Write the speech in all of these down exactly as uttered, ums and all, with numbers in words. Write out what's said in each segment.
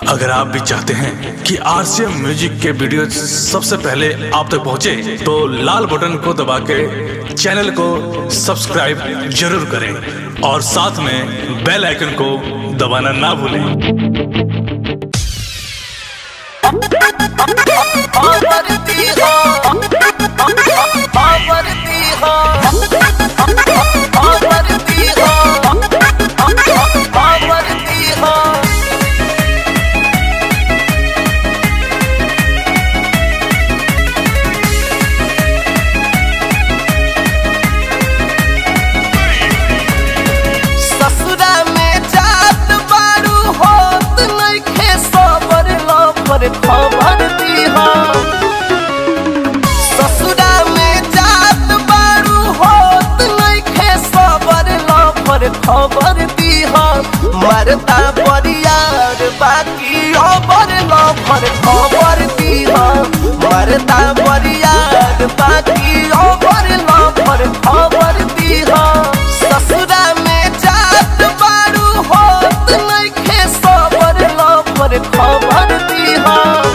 अगर आप भी चाहते हैं कि आरसीएम म्यूजिक के वीडियो सबसे पहले आप तक पहुंचे, तो लाल बटन को दबा के चैनल को सब्सक्राइब जरूर करें और साथ में बेल आइकन को दबाना ना भूलें। खबर दीहा ससुरा में जात बारू होत नइखे सबर लफर खबर दीहा मरता परियार बाकी अबर लफर खबर दीहा मरता परियार बाकी अबर लफर खबर दीहा ससुरा में जात बारू होत नइखे सबर लफर खबर दीहा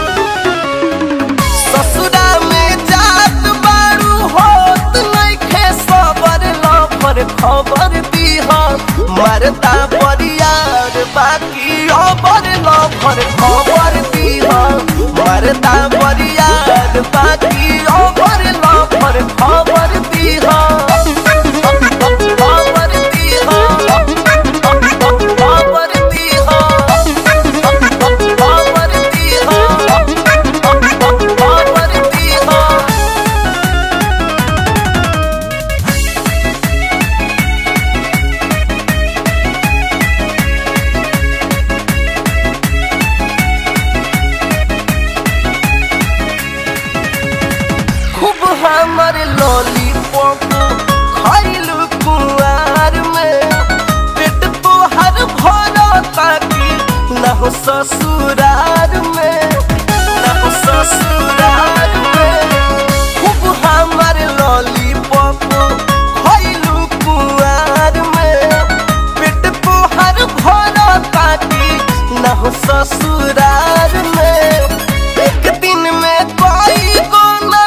ससुरा में जात बारू होत नइखे सबर लफर खबर दीहा मरता परियार बाकी अबर लफर खबर दीहा मरता परियार बाकी अबर लफर खबर दीहा हमर लॉलीपॉप खइलू कुआर में पेट तोहर भरता कि न हो ससुरार में न हो ससुरार में खूब हमर लॉलीपॉप खइलू कुआर में पेट तोहर भरता कि न हो ससुरार में एक दिन में कोई को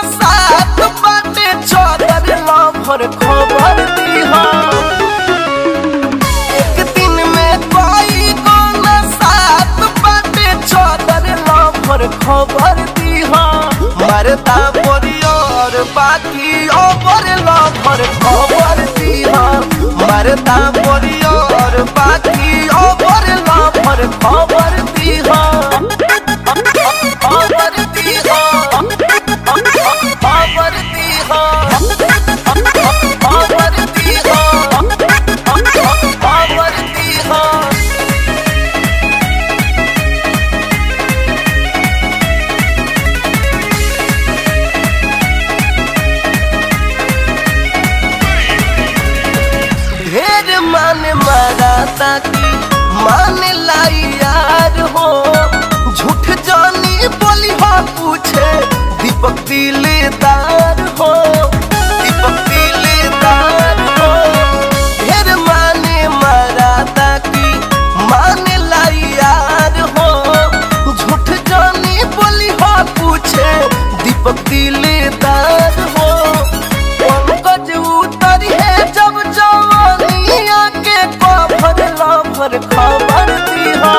लफर खबर दीहा एक दिन में कोई को साथ बाटे चौदर लफर खबर दीहा मरता परियार बाकी अबर लफर खबर दीहा मरता परियार बाकी अबर लफर खबर दीहा खबर दीहा खबर दीहा ढेर मान मराता की मान लाई यार हो झूठ जानी बोली हो पूछे दीपक दिलदार हो दीपक दिलदार हो ढेर माने मराता की मान लाई यार हो झूठ जानी बोली हो पूछे दीपक दिलदार हो पंकज उतर है जब जवानिया के कफर लफर खबर दीहा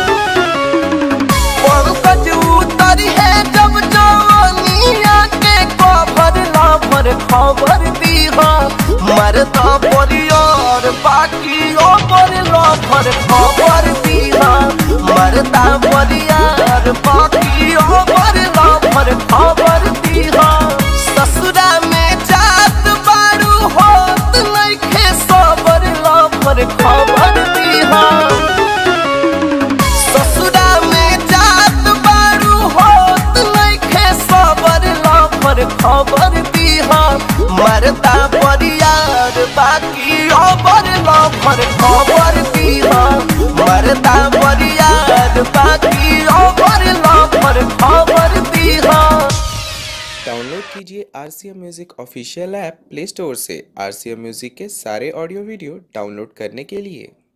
पंकज उतर है जब जवानिया के कफर लफर खबर दीहा मरता परियार बाकी अबर लफर खबर दीहा मरता परियार बाकी अबर लफर खबर दीहा ससुरा में जात बारू होत नइखे सबर लफर खबर दीहा ससुरा में जात बारू होत नइखे सबर लफर खबर दीहा मरता परियार बाकी अबर लफर खबर दीहा मरता परियार बाकी अबर लफर खबर दीहा। डाउनलोड कीजिए RCM music official app play store से आरसीएम म्यूजिक के सारे ऑडियो वीडियो डाउनलोड करने के लिए।